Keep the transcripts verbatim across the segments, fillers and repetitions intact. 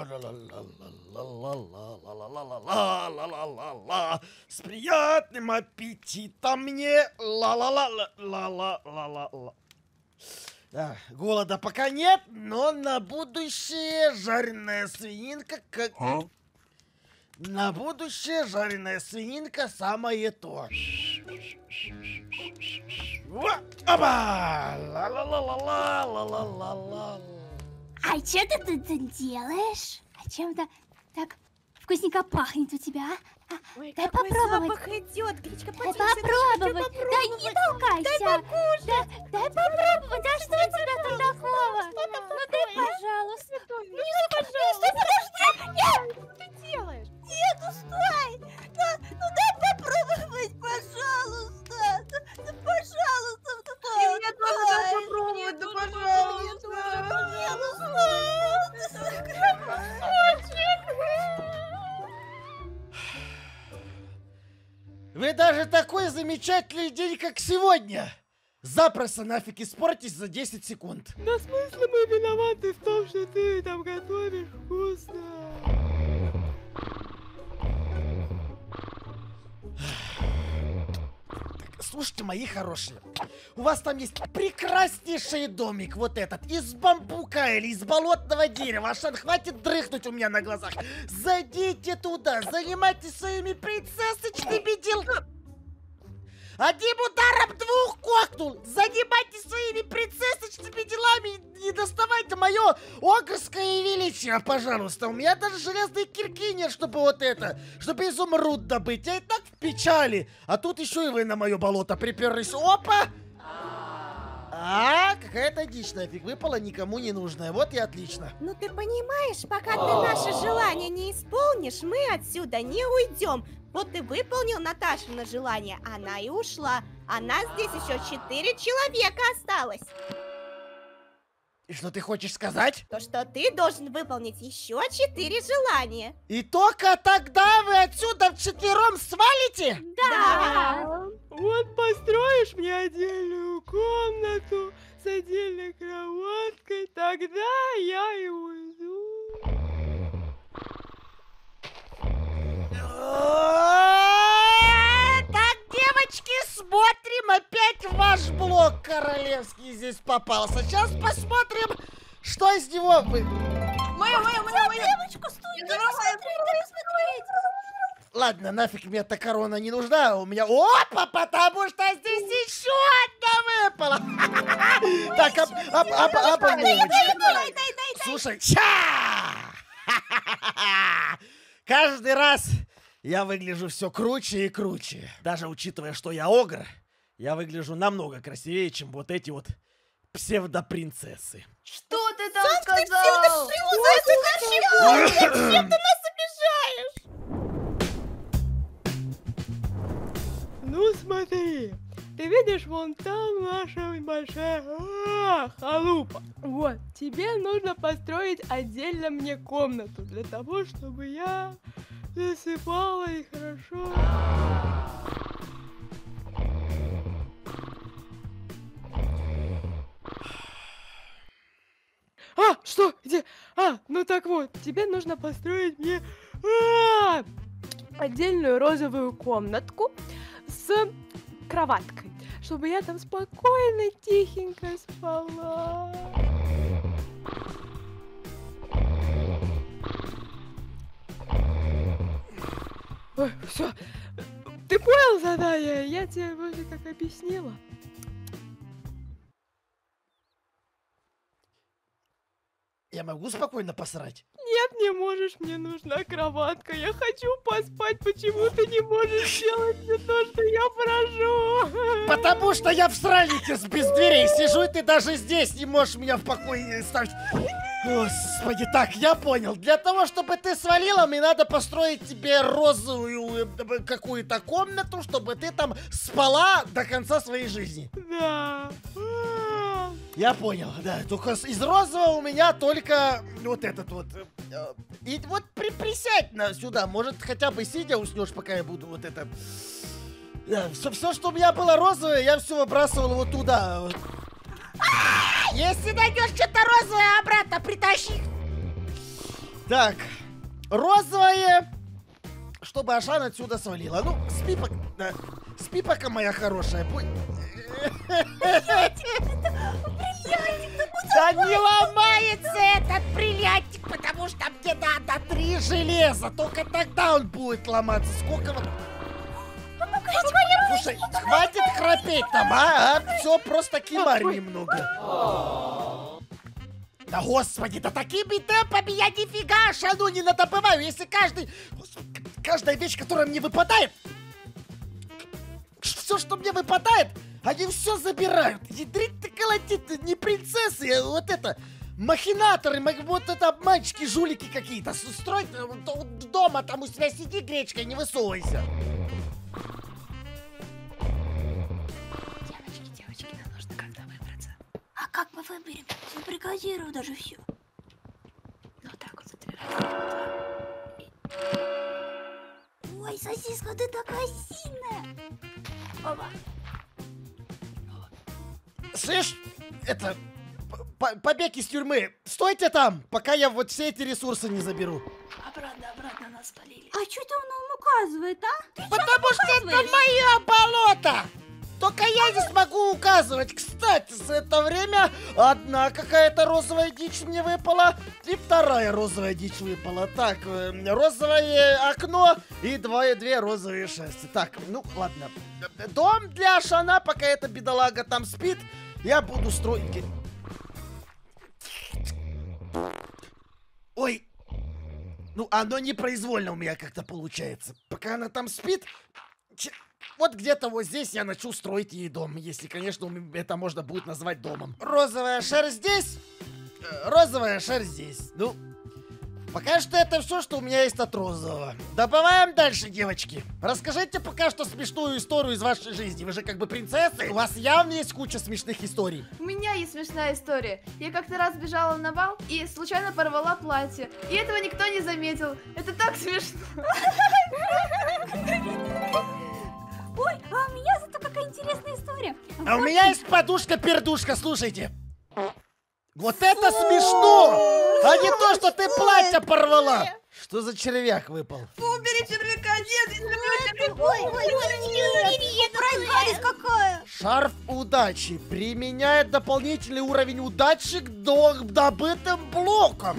Ла-ла-ла-ла-ла-ла-ла-ла-ла-ла-ла-ла-ла. С приятным аппетитом мне. Ла-ла-ла-ла-ла-ла-ла-ла. Да, голода пока нет, но на будущее жареная свининка как... А? На будущее жареная свининка самое то. Опа! Ла-ла-ла-ла-ла-ла-ла-ла-ла. А что ты тут делаешь? А чем-то так вкусненько пахнет у тебя, а? А, Ой, дай какой попробовать. запах идет, Гречка, Дай подержи, попробовать. хочу Да не толкайся. Дай покушать. Да, дай попробовать. А что у тебя тут такого? Что там Ну дай, такое? пожалуйста. Ну, Ну, пожалуйста, подожди. Нет, что ты делаешь? нет, ну стой. Ну, ну дай попробовать, пожалуйста. Ну, ну, пожалуйста. И мне тоже дай попробовать, да пожалуйста. Нет, ну стой. Ты красавчик. Вы даже такой замечательный день, как сегодня, запросто нафиг испортить за десять секунд. Да в смысле мы виноваты в том, что ты там готовишь вкусно? Слушайте, мои хорошие, у вас там есть прекраснейший домик, вот этот, из бамбука или из болотного дерева, аж хватит дрыхнуть у меня на глазах. Зайдите туда, занимайтесь своими принцессочными делами. Одним ударом двух кокнул. Занимайтесь своими принцессочными делами и не доставайте мое огрское величие, пожалуйста. У меня даже железной кирки нет, чтобы вот это, чтобы изумруд добыть. Я и так в печали. А тут еще и вы на мое болото приперлись. Опа! А, какая-то дичь нафиг выпала, никому не нужная. Вот и отлично. Ну ты понимаешь, пока ты наше желание не исполнишь, мы отсюда не уйдем. Вот ты выполнил Наташино желание, она и ушла. А нас здесь еще четыре человека осталось. И что ты хочешь сказать? То, что ты должен выполнить еще четыре желания. И только тогда вы отсюда вчетвером свалите? Да. Вот построишь мне отдельную комнату с отдельной кроваткой, тогда я и уйду. Так, девочки, смотрим, опять ваш блок королевский здесь попался. Сейчас посмотрим, что из него вы... Моя, моя, моя, моя. Девочку, стой, дай посмотреть, дай посмотреть. Ладно, нафиг мне эта корона не нужна, у меня... Опа, потому что здесь еще одна выпала. Так, обманывай. Слушай, ча! Каждый раз я выгляжу все круче и круче. Даже учитывая, что я огр, я выгляжу намного красивее, чем вот эти вот псевдопринцессы. Что ты там сказал? Зачем ты нас обижаешь? Ну смотри, ты видишь, вон там наша большая а, халупа. Вот, тебе нужно построить отдельно мне комнату для того, чтобы я засыпала и хорошо. А, что? Где? А, ну так вот, тебе нужно построить мне а, отдельную розовую комнатку с кроваткой, чтобы я там спокойно, тихенько спала. Ой, все. Ты понял задание? Я тебе вроде как объяснила. Я могу спокойно посрать? Нет, не можешь, мне нужна кроватка. Я хочу поспать, почему ты не можешь делать мне то, что я прошу? Потому что я в сральнике с без дверей сижу, и ты даже здесь не можешь меня в покое ставить. Господи, так, я понял. Для того, чтобы ты свалила, мне надо построить тебе розовую э, какую-то комнату, чтобы ты там спала до конца своей жизни. Да. Я понял, да. Только из розового у меня только вот этот вот. И вот при, присядь на сюда. Может, хотя бы сидя уснешь, пока я буду вот это. Да, все, все, что у меня было розовое, я все выбрасывал вот туда. Если найдешь что-то розовое, обратно притащи. Так, розовое, чтобы Ашан отсюда свалила. Ну, спи пока, да. Спи пока, моя хорошая. Будь... Да не ломается этот бриллиантик, потому что мне надо три железа. Только тогда он будет ломаться. Сколько вот... Слушай, хватит храпеть там, а? а? Все, просто кимарь немного. Да господи, да такими темпами я нифига Ашану не надобываю. Если каждый... Каждая вещь, которая мне выпадает... Все, что мне выпадает, они все забирают. Ядрить ты колотит, не принцессы, а вот это... Махинаторы, вот это обманщики, жулики какие-то. Строй дома, там у себя сиди гречкой, не высовывайся. Девочки, девочки, нам нужно как-то выбраться. А как мы выберем? Забригадирую даже все. Ну так вот забригадирую. Ой, сосиска, ты такая сильная. Опа. Слышь, это... Побег из тюрьмы. Стойте там, пока я вот все эти ресурсы не заберу. Обратно, обратно нас спалили. А что это он нам указывает, а? Ты Потому что это мое болото! Только я не смогу указывать. Кстати, за это время одна какая-то розовая дичь мне выпала, и вторая розовая дичь выпала. Так, розовое окно и двое, две розовые шерсти. Так, ну ладно. Дом для Ашана, пока эта бедолага там спит, я буду строить... Ой, ну оно непроизвольно у меня как-то получается. Пока она там спит, вот где-то вот здесь я начну строить ей дом. Если, конечно, это можно будет назвать домом. Розовая шерсть здесь, розовая шерсть здесь. Ну, пока что это все, что у меня есть от розового. Добаваем дальше, девочки. Расскажите пока что смешную историю из вашей жизни. Вы же как бы принцессы, у вас явно есть куча смешных историй. У меня есть смешная история. Я как-то раз бежала на бал и случайно порвала платье. И этого никто не заметил. Это так смешно. Ой, а у меня зато какая интересная история. А у меня есть подушка-пердушка, слушайте. Вот это смешно! А не то, что ты платье порвала! Что за червяк выпал? Убери червяка, нет, если Ой, ой, ой, проигрались какая! Шарф удачи применяет дополнительный уровень удачи к добытым блокам.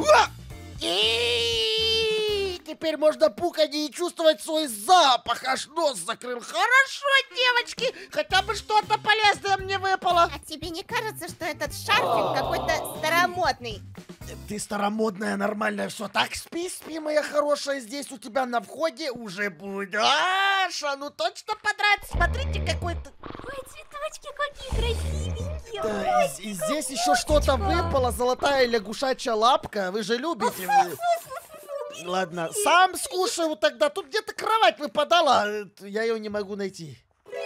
И теперь можно пукать и чувствовать свой запах, аж нос закрыл. Хорошо, девочки, хотя бы что-то полезное мне выпало. А тебе не кажется, что этот шарфик какой-то старомодный? Ты старомодная, нормальная, все. Так, спи, спи, моя хорошая, здесь у тебя на входе уже будет. Аша, ну точно понравится, смотрите, какой-то... Ой, цветочки какие красивенькие. Да, и, и здесь еще что-то выпало, золотая лягушачья лапка, вы же любите. Вы... Ладно, сам скушаю тогда, тут где-то кровать выпадала, я ее не могу найти.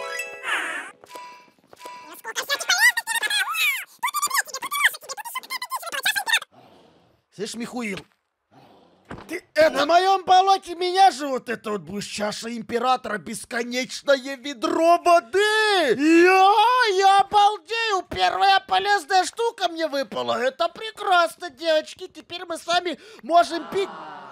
Слышь, Михуил, ты э, на моем болоте меня же вот это вот будешь, чаша императора, бесконечное ведро воды! Я, я обалдею, первая полезная штука мне выпала, это прекрасно, девочки, теперь мы с вами можем пить...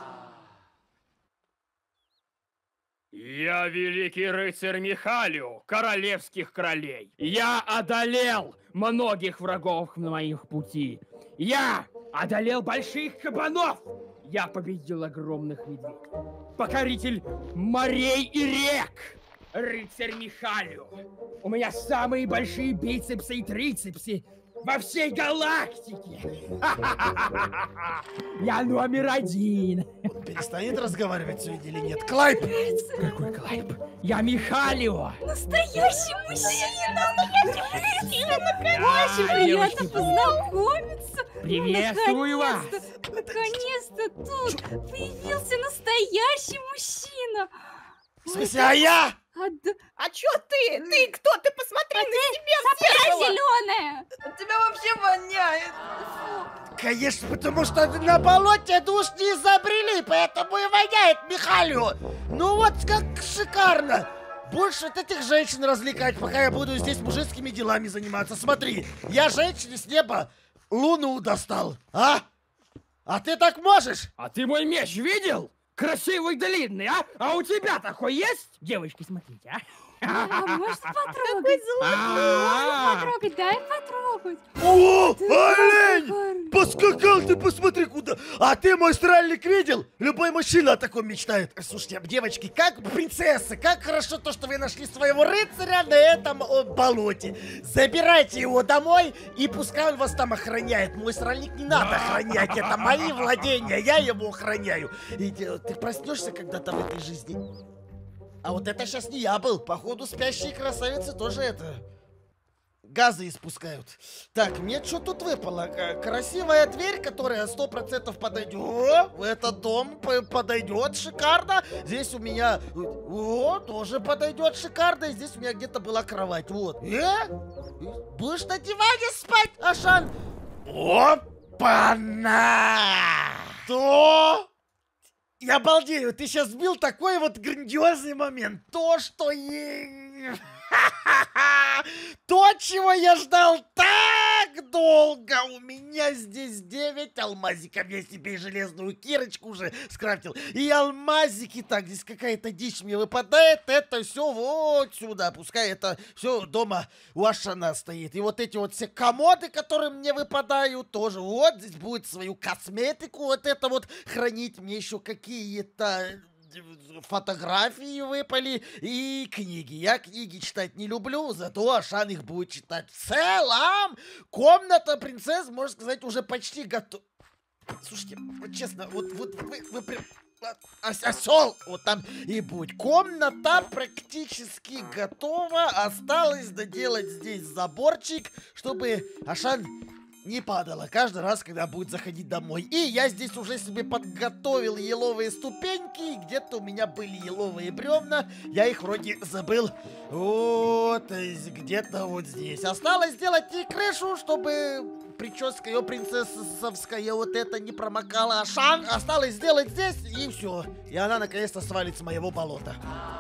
Я великий рыцарь Михалио, королевских королей. Я одолел многих врагов на моих пути. Я одолел больших кабанов. Я победил огромных медведей. Покоритель морей и рек. Рыцарь Михалио. У меня самые большие бицепсы и трицепсы во всей галактике. Я номер один. Перестанет разговаривать сегодня или нет? Клайп! Какой Клайп? Я Михалио. Настоящий мужчина! Очень Да, приятно девочки, познакомиться. Приветствую вас. Наконец-то, наконец-то тут появился настоящий мужчина. В смысле, а я? А, да, А чё ты? Ты кто? Ты посмотри на себя в сопля зеркало! зеленая. От тебя вообще воняет. Конечно, потому что на болоте душ не изобрели, поэтому и воняет Михалио. Ну вот как шикарно. Больше от этих женщин развлекать, пока я буду здесь мужицкими делами заниматься. Смотри, я женщине с неба луну достал, а? А ты так можешь? А ты мой меч видел? Красивый, длинный, а? А у тебя такой есть? Девочки, смотрите, а? А можешь потрогать? Какой золотой. Потрогать, дай потрогать. О, Ты олень! какой Поскакал ты, посмотри куда. А ты мой стрельник видел? Любой мужчина о таком мечтает. Слушайте, девочки, как принцессы, как хорошо то, что вы нашли своего рыцаря на этом о, болоте. Забирайте его домой, и пускай он вас там охраняет. Мой стрельник не надо охранять, это мои владения, я его охраняю. И ты, ты проснешься когда-то в этой жизни. А вот это сейчас не я был. Походу, спящие красавицы тоже это... газы испускают. Так, мне что тут выпало? К- Красивая дверь, которая сто процентов подойдет. О, в этот дом п- подойдет шикарно. Здесь у меня... О, тоже подойдет шикарно. И здесь у меня где-то была кровать. Вот. Э? Будешь на диване спать, Ашан? Опа-на! То... Я балдею, ты сейчас сбил такой вот грандиозный момент. То, что... е- То, чего я ждал так долго. У меня здесь девять алмазиков. Я себе и железную кирочку уже скрафтил. И алмазики. Так, здесь какая-то дичь мне выпадает. Это все вот сюда. Пускай это все дома у Ашана стоит. И вот эти вот все комоды, которые мне выпадают, тоже вот здесь будет свою косметику. Вот это вот хранить. Мне еще какие-то... фотографии выпали и книги. Я книги читать не люблю, зато Ашан их будет читать. В целом, комната принцесс, можно сказать, уже почти готова. Слушайте, вот честно, вот, вот вы, вы прям... ос- Осел, вот там и будет. Комната практически готова. Осталось доделать здесь заборчик, чтобы Ашан не падала каждый раз, когда будет заходить домой. И я здесь уже себе подготовил еловые ступеньки. И где-то у меня были еловые бревна. Я их вроде забыл. Вот, где-то вот здесь. Осталось сделать и крышу, чтобы прическа ее принцессовская вот это не промокала. Ашан осталось сделать здесь, и все. И она наконец-то свалит с моего болота.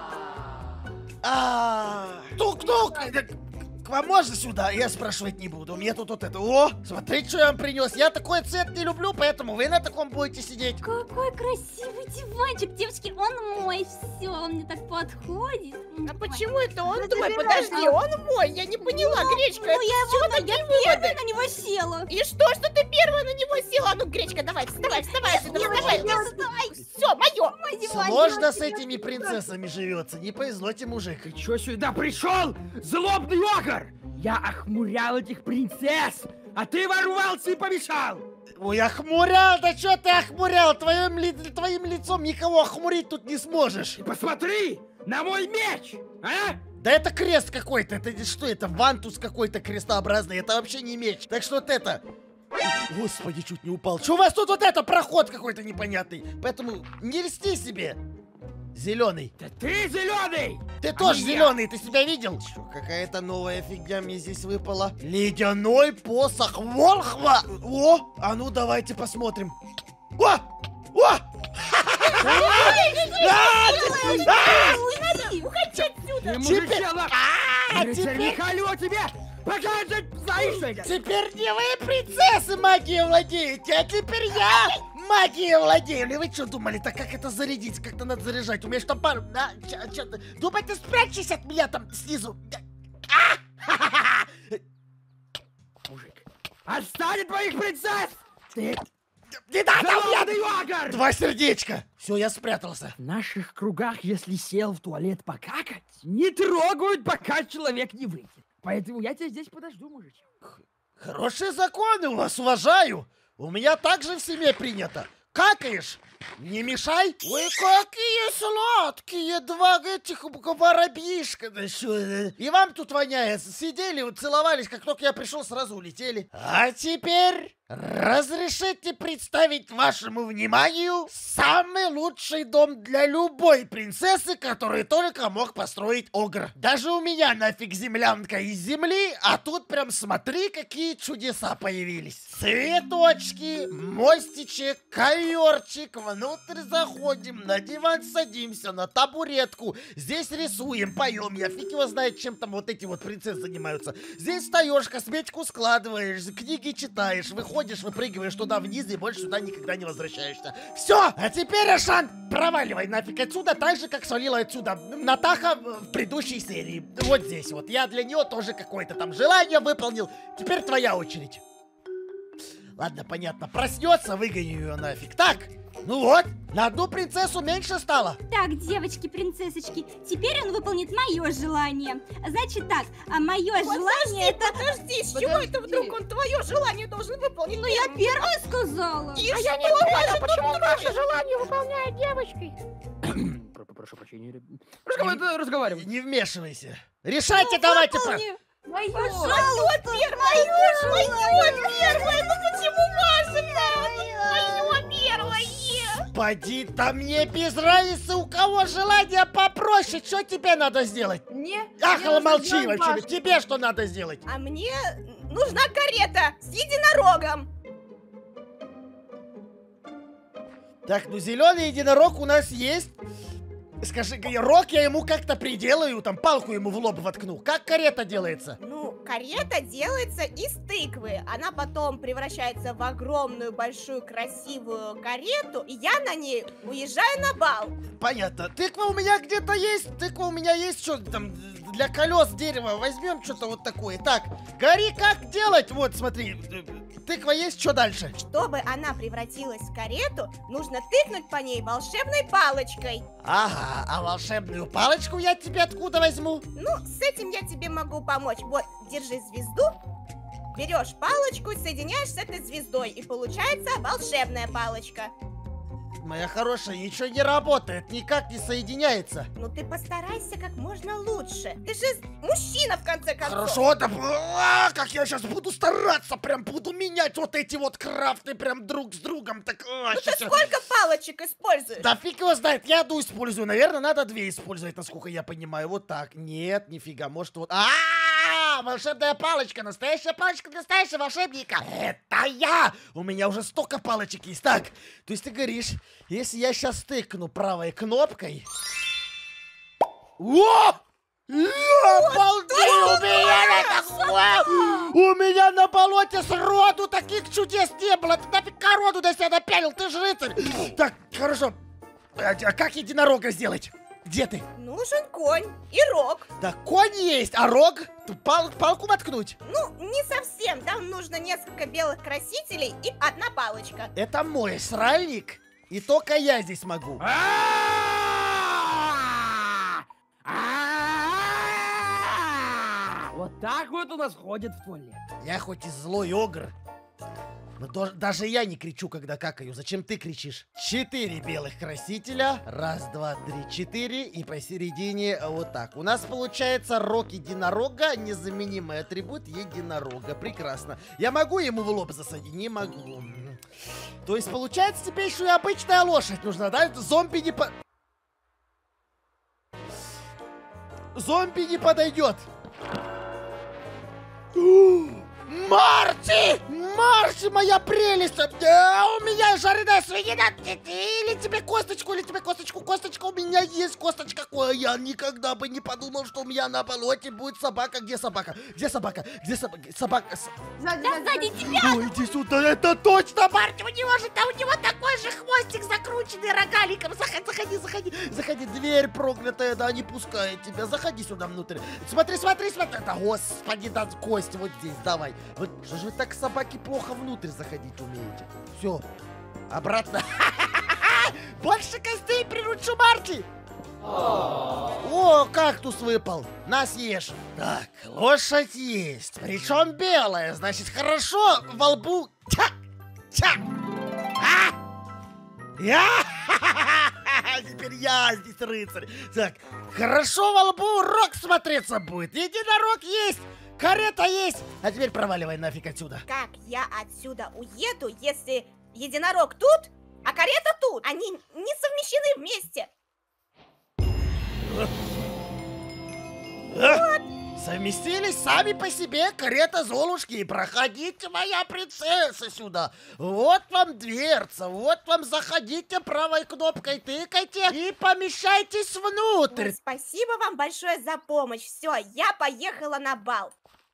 А, тук-тук! К вам можно сюда? Я спрашивать не буду. У меня тут вот это. О, смотрите, что я вам принес. Я такой цвет не люблю, поэтому вы на таком будете сидеть. Какой красивый диванчик, девочки, он мой, все, он мне так подходит. А почему это он Ну, твой? забирай. Подожди, он мой, я не поняла, Гречка, Ну, это я с чего его, такие я выводы? первая на него села. И что, что ты первая на него села? А ну, Гречка, давай, вставай, вставай отсюда, вставай. Давай, Все, мое. мой диван, Сложно девочки, с этими принцессами живется. Не повезло тебе, мужик. Чё сюда пришел? Злобный огр! Я охмурял этих принцесс, а ты ворвался и помешал! Ой, охмурял, да что ты охмурял? Твоим, ли- твоим лицом никого охмурить тут не сможешь. Ты посмотри на мой меч, а? Да это крест какой-то. Это что это? Вантус какой-то крестообразный. Это вообще не меч. Так что вот это... Господи, чуть не упал. Что у вас тут вот это? Проход какой-то непонятный. Поэтому не льсти себе. Зеленый. Да ты зеленый! Ты А тоже не я. зеленый, ты себя видел? Чё, какая-то новая фигня мне здесь выпала. Ледяной посох Волхва. О, а ну давайте посмотрим. О! О! Уходи отсюда. Ты Теперь- мужичела! А, Рыцарь теперь... Михалю тебе покажет, знаешь, что это? Теперь не вы, принцессы, магией владеете, а теперь я магией владею. Или вы что думали, так как это зарядить? Как-то надо заряжать. У меня что пару... А, чё, чё ты? Думаете, спрячьтесь от меня там снизу? А! Мужик, отстань от моих принцесс! Ты Не надо мне! злобный огр! Два сердечка. Все, я спрятался. В наших кругах, если сел в туалет покакать, не трогают, пока человек не выйдет. Поэтому я тебя здесь подожду, мужичок. Хорошие законы у вас, уважаю. У меня также в семье принято. Какаешь? Не мешай. Ой, какие сладкие два этих воробьишка. Да что это? И вам тут воняет. Сидели, вот целовались, как только я пришел, сразу улетели. А теперь разрешите представить вашему вниманию самый лучший дом для любой принцессы, который только мог построить Огр. Даже у меня нафиг землянка из земли, а тут прям смотри, какие чудеса появились. Цветочки, мостичек, ковер. Коверчик, внутрь заходим, на диван садимся, на табуретку. Здесь рисуем, поем. Я фиг его знает, чем там вот эти вот принцессы занимаются. Здесь встаешь, косметику складываешь, книги читаешь, выходишь, выпрыгиваешь туда вниз и больше сюда никогда не возвращаешься. Все, а теперь, Ашан, проваливай нафиг отсюда, так же, как свалила отсюда Натаха в предыдущей серии. Вот здесь вот. Я для нее тоже какое-то там желание выполнил. Теперь твоя очередь. Ладно, понятно. Проснется, выгоню ее нафиг. Так, ну вот, на одну принцессу меньше стало. Так, девочки-принцессочки, теперь он выполнит мое желание. Значит так, а мое желание это... Подожди, с чего это вдруг он твое желание должен выполнить? Ну я первая сказала. И А что? я не понял, Даже почему тут наше трогать? желание выполняет девочки. Про- Прошу прощения. ребят. Разговаривай, разговаривай. Не вмешивайся. Решайте, давайте. Про... Выполни. Мое. Пойдет первое, пойдет первое, ну почему Маша-то? Мое первое. Поди-то мне без разницы, у кого желание попроще. Что тебе надо сделать? Мне. Ах, мне нужно молчи сделать вообще. башню. Тебе что надо сделать? А мне нужна карета с единорогом. Так, ну зеленый единорог у нас есть. Скажи, рог я ему как-то приделаю, там палку ему в лоб воткну. Как карета делается? Ну, карета делается из тыквы. Она потом превращается в огромную, большую, красивую карету. И я на ней уезжаю на бал. Понятно. Тыква у меня где-то есть. Тыква у меня есть. Что там для колес дерева? Возьмем что-то вот такое. Так, гори, как делать? Вот, смотри. Тыква есть, что дальше? Чтобы она превратилась в карету, нужно тыкнуть по ней волшебной палочкой. Ага, а волшебную палочку я тебе откуда возьму? Ну, с этим я тебе могу помочь. Вот, держи звезду, берешь палочку, соединяешь с этой звездой, и получается волшебная палочка. Моя хорошая, ничего не работает, никак не соединяется. Ну ты постарайся как можно лучше. Ты же мужчина, в конце концов. Хорошо, да, а, как я сейчас буду стараться, прям буду менять вот эти вот крафты прям друг с другом. Так, а, Ну ты щас я- сколько палочек используешь? Да фиг его знает, я одну использую, наверное, надо две использовать, насколько я понимаю. Вот так, нет, нифига, может вот... А, волшебная палочка, настоящая палочка настоящего волшебника. Это я! У меня уже столько палочек есть. Так, то есть ты говоришь, если я сейчас тыкну правой кнопкой... О! Обалдеть! У меня на такое! У меня на болоте сроду таких чудес не было! Ты нафиг корону на себя напялил, ты же рыцарь! Так, хорошо. А, а как единорога сделать? Где ты? Нужен конь и рог. Да конь есть, а рог? Тут пал- палку воткнуть? Ну, не совсем. Там нужно несколько белых красителей и одна палочка. Это мой сральник, и только я здесь могу. А! А! Вот так вот у нас ходит в туалет. Я хоть и злой огр, но дож- даже я не кричу, когда какаю. Зачем ты кричишь? Четыре белых красителя. Раз, два, три, четыре. И посередине вот так. У нас получается рог единорога. Незаменимый атрибут единорога. Прекрасно. Я могу ему в лоб засадить? Не могу. То есть получается теперь еще и обычная лошадь нужна, да? Зомби не по... Зомби не подойдет. Марти! Марти, моя прелесть! Да, у меня жареная свинина! Или тебе косточку, или тебе косточку, косточка, у меня есть косточка. Ой, я никогда бы не подумал, что у меня на болоте будет собака. Где собака? Где собака? Где собака? Собака... с- Сзади, Да, сзади, сзади тебя! Ой, иди сюда, это точно Марти! У него же, да, у него такой же хвостик закрученный рогаликом. Заходи, заходи, заходи, заходи. Дверь проклятая, да, не пускает тебя. Заходи сюда внутрь. Смотри, смотри, смотри. Да, господи, да, кость вот здесь, давай. Вот, что же вы так, собаки, плохо внутрь заходить умеете? Все, обратно. Больше костей приручу, Марти! О, кактус выпал. На, съешь. Так, лошадь есть. Причем белая, значит, хорошо во лбу. Тя! Тя! А! Я! Теперь я здесь рыцарь. Так, хорошо во лбу рог смотреться будет. Единорог есть. Карета есть! А теперь проваливай нафиг отсюда. Как я отсюда уеду, если единорог тут, а карета тут? Они не совмещены вместе. А? совместились сами по себе карета Золушки. Проходите, моя принцесса, сюда. Вот вам дверца, вот вам, заходите правой кнопкой, тыкайте и помещайтесь внутрь. Ой, спасибо вам большое за помощь. Все, я поехала на бал.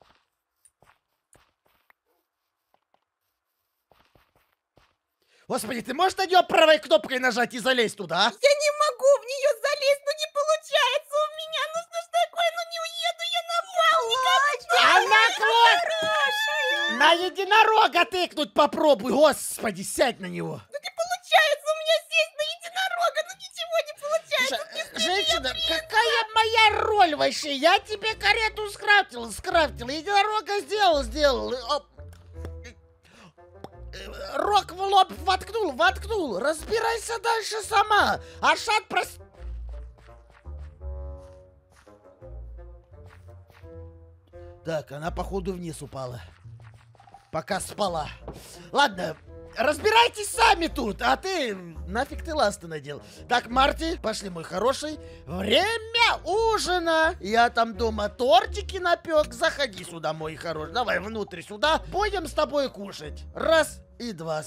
Господи, ты можешь на нее правой кнопкой нажать и залезть туда, а? Я не могу в нее залезть, но не получается у меня. Ну что ж такое, ну не уеду я на бал никогда. А на кнопку! На единорога тыкнуть попробуй, господи, сядь на него. Ну не получается у меня сесть на единорога, ну ничего не получается. Ж- Женщина, какая моя роль вообще? Я тебе карету скрафтил, скрафтил, единорога сделал, сделал. Оп. Рог в лоб воткнул, воткнул. Разбирайся дальше сама. Ашат прос... Так, она походу вниз упала. Пока спала. Ладно, разбирайтесь сами тут, а ты нафиг ты ласты надел. Так, Марти, пошли, мой хороший. Время ужина. Я там дома тортики напек. Заходи сюда, мой хороший. Давай внутрь сюда. Будем с тобой кушать. Раз и два.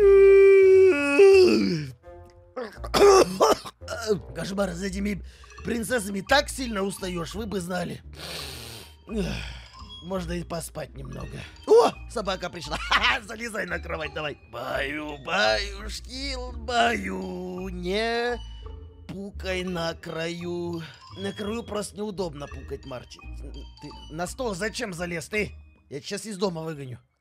Кошмар, за этими принцессами так сильно устаешь, вы бы знали. Можно и поспать немного. О, собака пришла. Ха-ха, залезай на кровать, давай. Баю, баюшки, баю, не пукай на краю. На краю просто неудобно пукать, Марти. Ты на стол зачем залез, ты? Я тебя сейчас из дома выгоню.